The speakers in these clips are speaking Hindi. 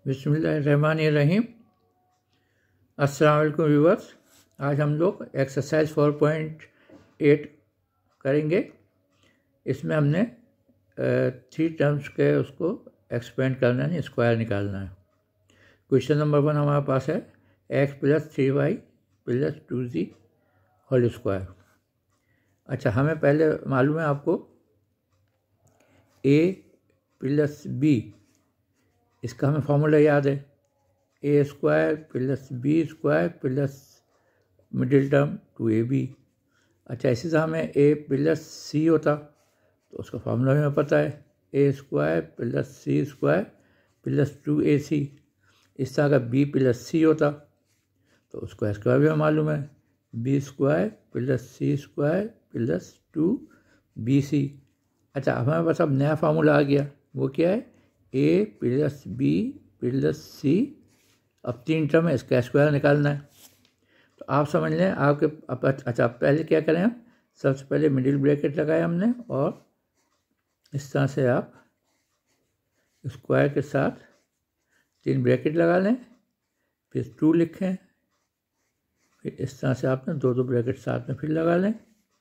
बिस्मिल्लाहिर्रहमानिर्रहीम। अस्सलाम वालेकुम व्यूअर्स। आज हम लोग एक्सरसाइज 4.8 करेंगे। इसमें हमने 3 टर्म्स के उसको एक्सपेंड करना है, स्क्वायर निकालना है। क्वेश्चन नंबर 1 हमारे पास है x + 3y + 2z whole square. अच्छा, हमें पहले मालूम है आपको a + b, इसका हमें फॉर्मूला याद है, a² + b² + middle term 2ab। अच्छा, इसी से हमें a + c होता तो उसका फॉर्मूला हमें पता है, a² + c² + 2ac। इस तरह का b + c होता तो उसको स्क्वायर भी हमें मालूम है, b² + c² + 2bc। अच्छा, हमारे पास अब नया फार्मूला आ गया, वो क्या है, a + b + c। अब 3 टर्म है, इसका स्क्वायर निकालना है। तो आप समझ लें आपके। अच्छा, पहले क्या करें हम, सबसे पहले मिडिल ब्रैकेट लगाए हमने और इस तरह से आप स्क्वायर के साथ 3 ब्रैकेट लगा लें, फिर 2 लिखें, फिर इस तरह से आपने 2 ब्रैकेट साथ में फिर लगा लें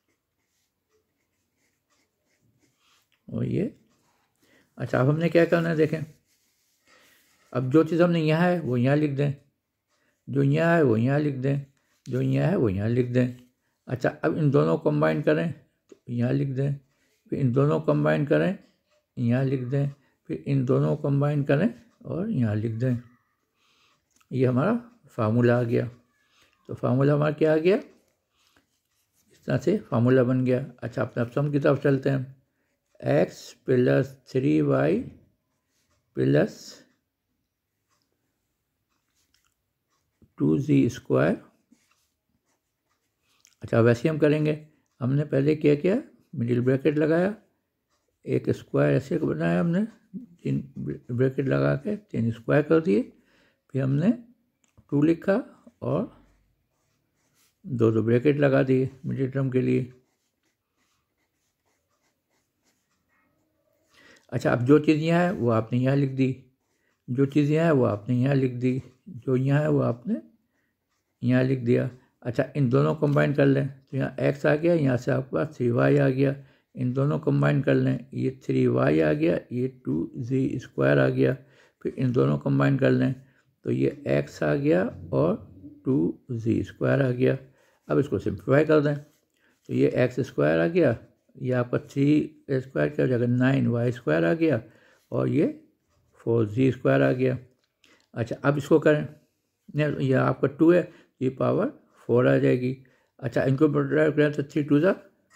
और ये। अच्छा, अब हमने क्या करना है देखें, अब जो चीज़ हमने यहाँ है वो यहाँ लिख दें, जो यहाँ है वो यहाँ लिख दें, जो यहाँ है वो यहाँ लिख दें। अच्छा, अब इन दोनों को कंबाइन करें तो यहाँ लिख दें, फिर इन दोनों को कंबाइन करें यहाँ लिख दें, फिर इन दोनों को कंबाइन करें और यहाँ लिख दें। ये हमारा फार्मूला आ गया। तो फार्मूला हमारा क्या आ गया, इस तरह से फार्मूला बन गया। अच्छा, अपने सम की तरफ चलते हैं। x + 3y + 2z²। अच्छा, वैसे हम करेंगे, हमने पहले क्या किया, मिडिल ब्रैकेट लगाया, एक स्क्वायर ऐसे बनाया हमने, 3 ब्रैकेट लगा के 3 स्क्वायर कर दिए, फिर हमने 2 लिखा और 2 ब्रैकेट लगा दिए मिडिल टर्म के लिए। अच्छा, अब जो चीज़ यहाँ है वो आपने यहाँ लिख दी, जो चीज़ यहाँ है वो आपने यहाँ लिख दी, जो यहाँ है वो आपने यहाँ लिख दिया। अच्छा, इन दोनों कंबाइन कर लें तो यहाँ x आ गया, यहाँ से आपके पास 3y आ गया। इन दोनों कंबाइन कर लें, ये 3y आ गया, ये 2z² आ गया। फिर इन दोनों कंबाइन कर लें तो ये x आ गया और 2z² आ गया। अब इसको सिंप्लीफाई कर दें तो ये x² आ गया, ये आपका 3a² क्या हो जाएगा, 9y² आ गया और ये 4z² आ गया। अच्छा, अब इसको करें, नहीं यह आपका 2 है, ये पावर 4 आ जाएगी। अच्छा, इनको मल्टीप्लाई करें तो 3 2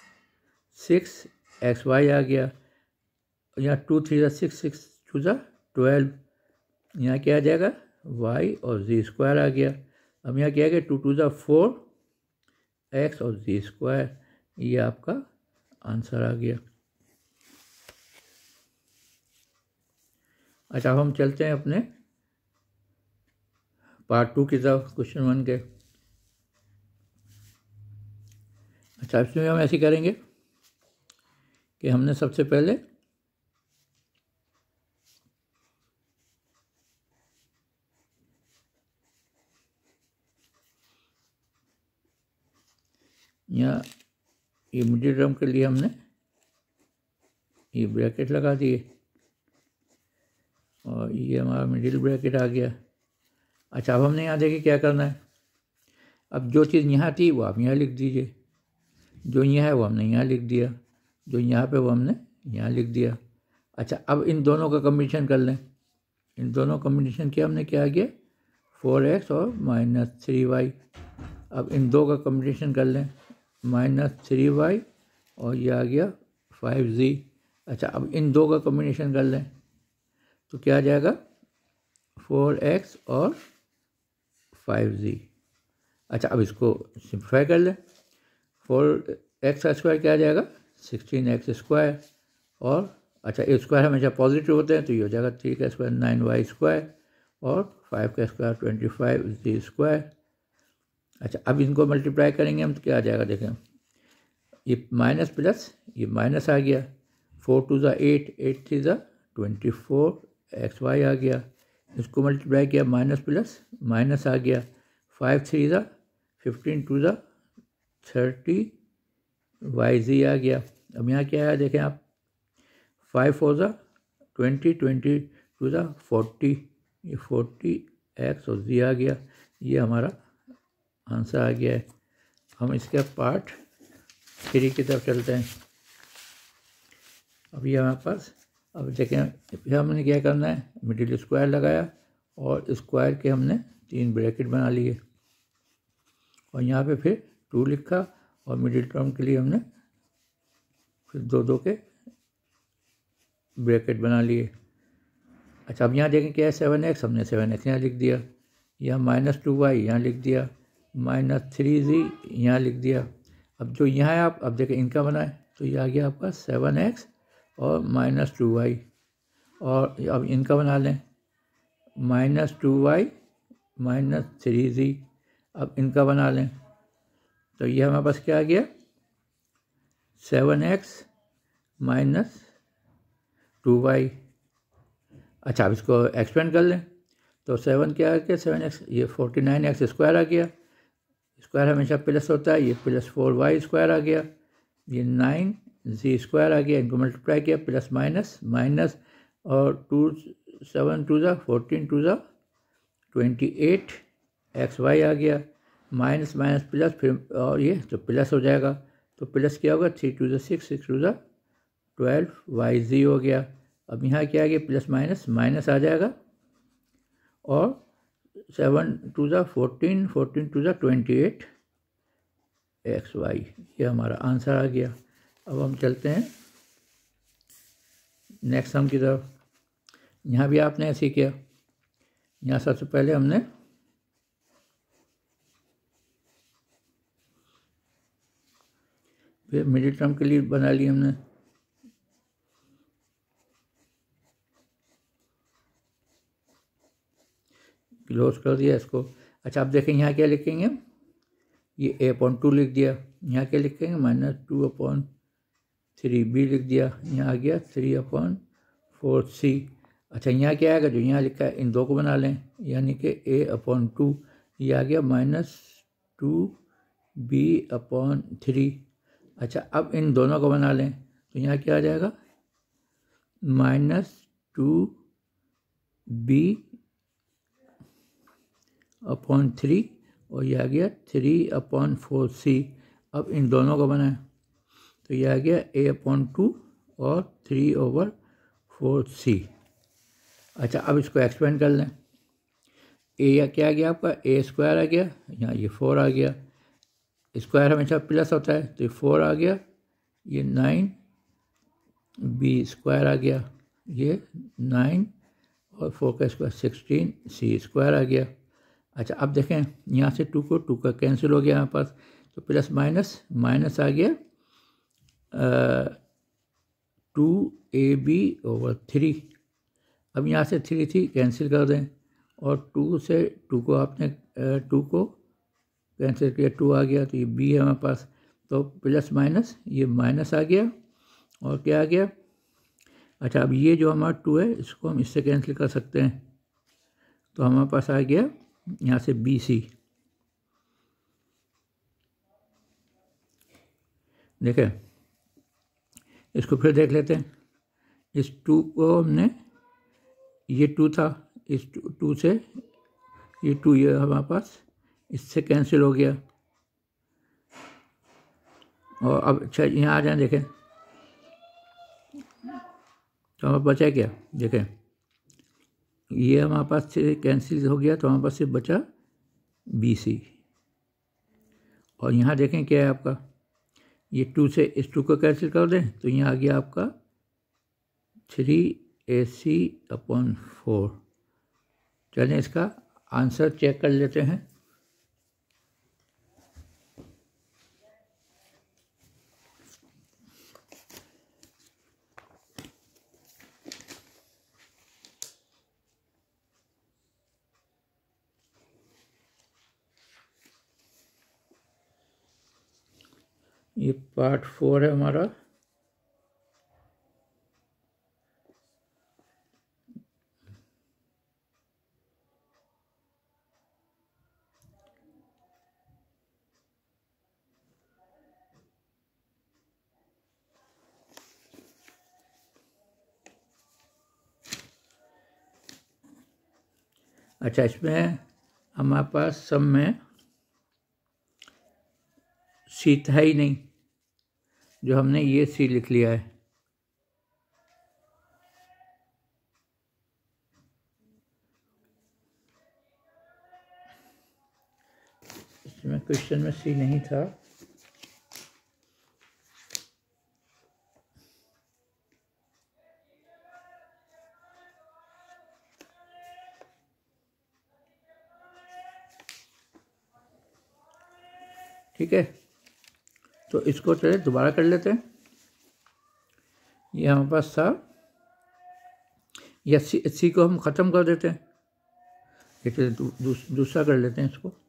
6xy आ गया, यहाँ 2 3 6 6 2 12, यहाँ क्या आ जाएगा, y और z² आ गया। अब यहाँ क्या आ गया, 2 2 4 x और z²। ये आपका आंसर आ गया। अच्छा, अब हम चलते हैं अपने पार्ट 2 की तरफ, क्वेश्चन 1 के। अच्छा, इसमें हम ऐसे करेंगे कि हमने सबसे पहले यहाँ ये मिडिल टर्म के लिए हमने ये ब्रैकेट लगा दिए और ये हमारा मिडिल ब्रैकेट आ गया। अच्छा, अब हमने यहाँ देखिए क्या करना है, अब जो चीज़ यहाँ थी वो आप यहाँ लिख दीजिए, जो यहाँ है वो हमने यहाँ लिख दिया, जो यहाँ पे वो हमने यहाँ लिख दिया। अच्छा, अब इन दोनों का कम्बिनेशन कर लें, इन दोनों कम्बिनेशन किया हमने, क्या आ गया, 4x और -3y। अब इन दो का कम्बिनेशन कर लें, -3y और ये आ गया 5z। अच्छा, अब इन दो का कम्बिनेशन कर लें तो क्या आ जाएगा, 4x और 5z। अच्छा, अब इसको सिंप्लीफाई कर लें, 4x² क्या आ जाएगा, 16x² और अच्छा, ए स्क्वायर हमेशा पॉजिटिव होते हैं तो ये हो जाएगा 3 9y² और 5 25z²। अच्छा, अब इनको मल्टीप्लाई करेंगे हम तो क्या आ जाएगा, देखें ये माइनस प्लस ये माइनस आ गया, 4 2 8 8 3 24 xy आ गया, इसको मल्टीप्लाई किया माइनस प्लस माइनस आ गया, 5 3 ज़ा 15 2 ज़ा 30 YZ आ गया। अब यहाँ क्या है देखें आप, 5 4 ज़ा 20 20 2 ज़ा 40, ये 40 X और Z आ गया। ये हमारा आंसर आ गया है। हम इसके पार्ट 3 की तरफ चलते हैं। अब ये हमारे पास, अब देखें फिर हमने क्या करना है, मिडिल स्क्वायर लगाया और स्क्वायर के हमने 3 ब्रैकेट बना लिए और यहाँ पे फिर 2 लिखा और मिडिल टर्म के लिए हमने फिर 2 के ब्रैकेट बना लिए। अच्छा, अब यहाँ देखें क्या है, 7x हमने 7x यहाँ लिख दिया, यहाँ -2y यहाँ लिख दिया, -3z यहाँ लिख दिया। अब जो यहाँ है आप अब देखें इनका बनाए तो ये आ गया आपका 7x और -2y, और अब इनका बना लें -2y -3z। अब इनका बना लें तो ये हमारे पास क्या आ गया, 7x -2y। अच्छा, अब इसको एक्सपेंड कर लें तो 7 क्या आ गया, 7x, ये 49x स्क्वायर आ गया। स्क्वायर हमेशा प्लस होता है, ये +4y स्क्वायर आ गया, ये 9z स्क्वायर आ गया। इनको मल्टीप्लाई किया प्लस माइनस माइनस और 2 7 2 ज़ा 14 2 ज़ा 28 XY आ गया, माइनस माइनस प्लस फिर और ये तो प्लस हो जाएगा, तो प्लस क्या होगा, 3 2 ज़ा 6 6 2 ज़ा 12 YZ हो गया। अब यहाँ क्या आ गया, प्लस माइनस माइनस आ जाएगा और 7 2 ज़ा 14 14 2 ज़ा 28 XY, ये हमारा आंसर आ गया। अब हम चलते हैं नेक्स्ट सम की तरफ। यहाँ भी आपने ऐसे किया, यहाँ सबसे पहले हमने फिर मिडिल टर्म के लिए बना ली हमने, क्लोज कर दिया इसको। अच्छा, अब देखें यहाँ क्या लिखेंगे, ये a/2 लिख दिया, यहाँ क्या लिखेंगे -2/3b लिख दिया, यहाँ आ गया 3/4c। अच्छा, यहाँ क्या आएगा, जो यहाँ लिखा है इन दो को बना लें, यानी कि a/2, ये आ गया -2b/3। अच्छा, अब इन दोनों को बना लें तो यहाँ क्या आ जाएगा, -2b/3 और ये आ गया 3/4c। अब इन दोनों को बनाएं तो ये आ गया a/2 और 3/4c। अच्छा, अब इसको एक्सपेंड कर लें, या क्या आ गया आपका, a स्क्वायर आ गया, यहाँ ये 4 आ गया, स्क्वायर हमेशा प्लस होता है तो ये 4 आ गया, ये 9b स्क्वायर आ गया, ये 9 और 4 का स्क्वायर 16c स्क्वायर आ गया। अच्छा, अब देखें यहाँ से 2 का कैंसिल हो गया यहाँ पास, तो प्लस माइनस माइनस आ गया 2ab/3। अब यहाँ से 3 थी कैंसिल कर दें और 2 से 2 को आपने 2 को कैंसिल किया, 2 आ गया, तो ये b है हमारे पास, तो प्लस माइनस ये माइनस आ गया और क्या आ गया। अच्छा, अब ये जो हमारा 2 है इसको हम इससे कैंसिल कर सकते हैं, तो हमारे पास आ गया यहाँ से BC। देखें इसको फिर देख लेते हैं, इस 2 को हमने, ये 2 था, इस 2 से ये 2 ये हमारे पास इससे कैंसिल हो गया। और अब अच्छा यहाँ आ जाए, देखें तो हमारे बचा क्या, देखें ये हमारे पास से कैंसिल हो गया, तो हमारे पास सिर्फ बचा BC। और यहाँ देखें क्या है आपका, ये 2 से इस 2 को कैंसिल कर दें तो यहाँ आ गया आपका 3AC/4। चलें इसका आंसर चेक कर लेते हैं। ये पार्ट 4 है हमारा। अच्छा, इसमें हमारे पास सब में सी था ही नहीं, जो हमने ये सी लिख लिया है। इसमें क्वेश्चन में सी नहीं था। ठीक है, तो इसको चले दोबारा कर लेते हैं। ये हमारे पास था, या सी को हम ख़त्म कर देते हैं। ये चलिए दूसरा कर लेते हैं इसको।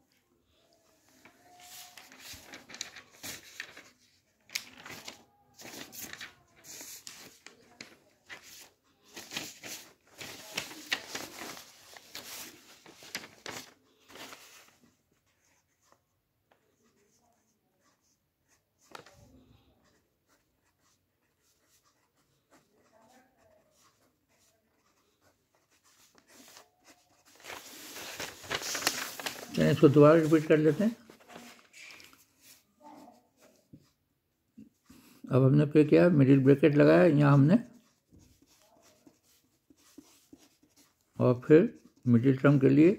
चलिए इसको दोबारा रिपीट कर लेते हैं। अब हमने फिर क्या, मिडिल ब्रैकेट लगाया यहाँ हमने, और फिर मिडिल टर्म के लिए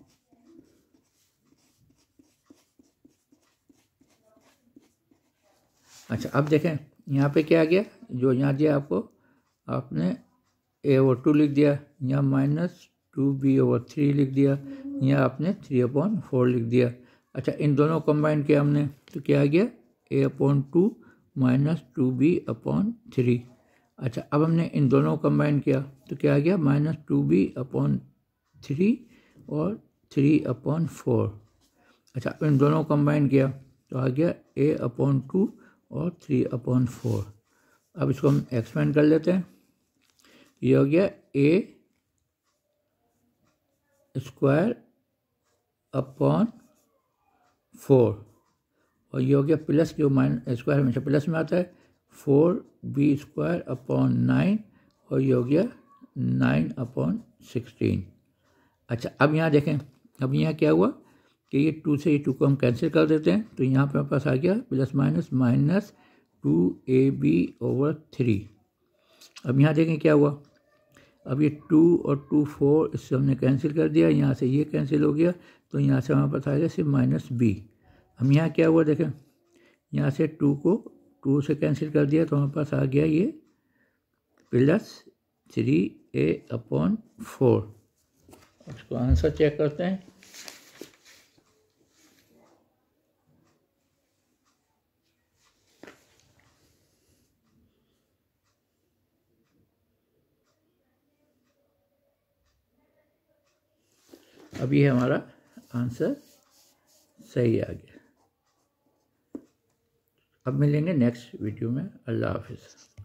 अच्छा, अब देखें यहाँ पे क्या आ गया, जो यहाँ दिया आपको, आपने a/2 लिख दिया, यहाँ -2b/3 लिख दिया, यहाँ आपने 3/4 लिख दिया। अच्छा, इन दोनों कंबाइन किया हमने, तो क्या आ गया, a/2 -2b/3। अच्छा, अब हमने इन दोनों कंबाइन किया तो क्या आ गया, -2b/3 और 3/4। अच्छा, इन दोनों कंबाइन किया तो आ गया a/2 और 3/4। अब इसको हम एक्सपेंड कर लेते हैं। ये हो गया a²/4, और ये हो गया प्लस, जो स्क्वायर हमेशा प्लस में आता है, 4b²/9, और ये हो गया 9/16। अच्छा, अब यहाँ देखें, अब यहाँ क्या हुआ कि ये 2 से ये 2 को हम कैंसिल कर देते हैं, तो यहाँ पे हमारे पास आ गया प्लस माइनस -2ab/3। अब यहाँ देखें क्या हुआ, अब ये 2 और 2 4 इससे हमने कैंसिल कर दिया, यहाँ से ये कैंसिल हो गया, तो यहाँ से हमारे पास आ गया सिर्फ -b। हम यहाँ क्या हुआ देखें, यहाँ से 2 को 2 से कैंसिल कर दिया, तो हमारे पास आ गया ये प्लस 3a/4। इसको आंसर चेक करते हैं। अब ये हमारा आंसर सही आ गया। अब मिलेंगे नेक्स्ट वीडियो में। अल्लाह हाफिज़।